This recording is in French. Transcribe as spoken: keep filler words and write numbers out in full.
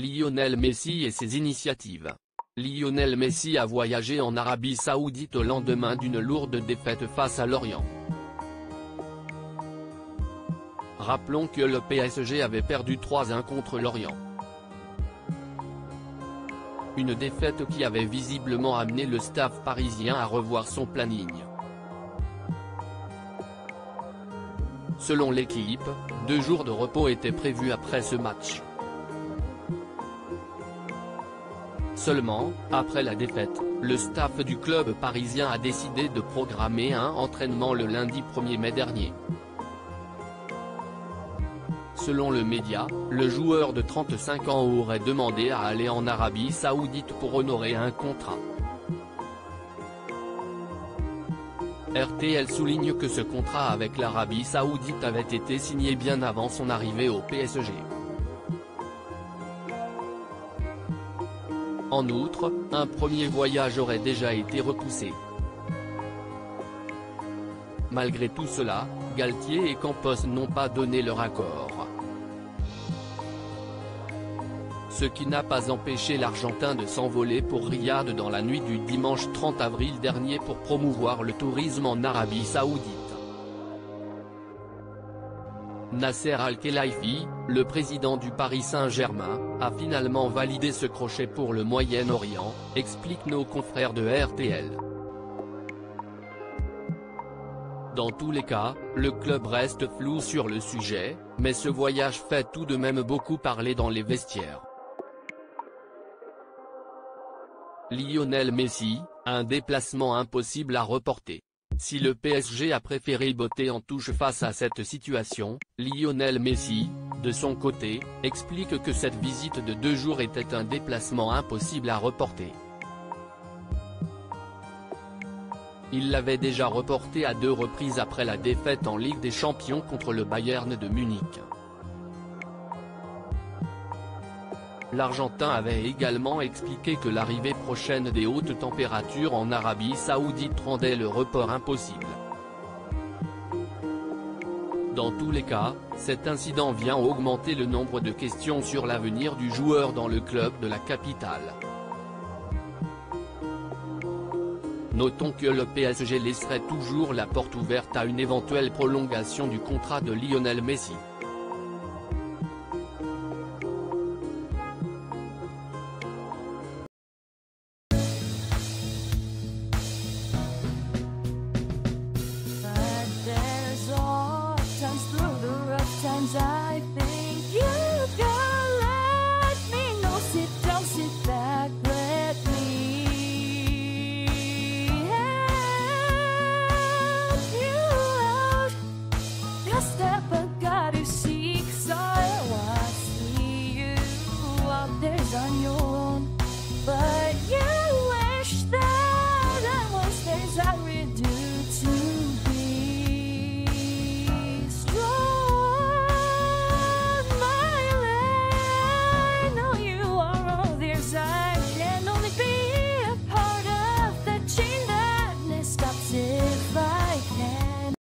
Lionel Messi et ses initiatives. Lionel Messi a voyagé en Arabie Saoudite au lendemain d'une lourde défaite face à Lorient. Rappelons que le P S G avait perdu trois à un contre Lorient. Une défaite qui avait visiblement amené le staff parisien à revoir son planning. Selon l'équipe, deux jours de repos étaient prévus après ce match. Seulement, après la défaite, le staff du club parisien a décidé de programmer un entraînement le lundi premier mai dernier. Selon le média, le joueur de trente-cinq ans aurait demandé à aller en Arabie Saoudite pour honorer un contrat. R T L souligne que ce contrat avec l'Arabie Saoudite avait été signé bien avant son arrivée au P S G. En outre, un premier voyage aurait déjà été repoussé. Malgré tout cela, Galtier et Campos n'ont pas donné leur accord. Ce qui n'a pas empêché l'Argentin de s'envoler pour Riyad dans la nuit du dimanche trente avril dernier pour promouvoir le tourisme en Arabie Saoudite. Nasser Al-Khelaifi, le président du Paris Saint-Germain, a finalement validé ce crochet pour le Moyen-Orient, expliquent nos confrères de R T L. Dans tous les cas, le club reste flou sur le sujet, mais ce voyage fait tout de même beaucoup parler dans les vestiaires. Lionel Messi, un déplacement impossible à reporter. Si le P S G a préféré botter en touche face à cette situation, Lionel Messi, de son côté, explique que cette visite de deux jours était un déplacement impossible à reporter. Il l'avait déjà reporté à deux reprises après la défaite en Ligue des Champions contre le Bayern de Munich. L'Argentin avait également expliqué que l'arrivée prochaine des hautes températures en Arabie Saoudite rendait le report impossible. Dans tous les cas, cet incident vient augmenter le nombre de questions sur l'avenir du joueur dans le club de la capitale. Notons que le P S G laisserait toujours la porte ouverte à une éventuelle prolongation du contrat de Lionel Messi. I think you can let me know. Sit down, sit back, let me help you out. The step I gotta seek, so I see you out there's on